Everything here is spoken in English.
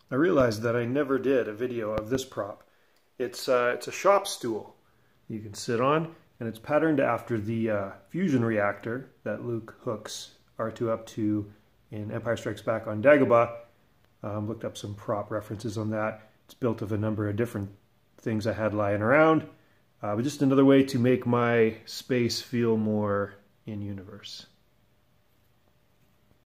I realized that I never did a video of this prop. It's a shop stool you can sit on, and it's patterned after the fusion reactor that Luke hooks R2 up to in Empire Strikes Back on Dagobah. Looked up some prop references on that. It's built of a number of different things I had lying around, but just another way to make my space feel more in universe.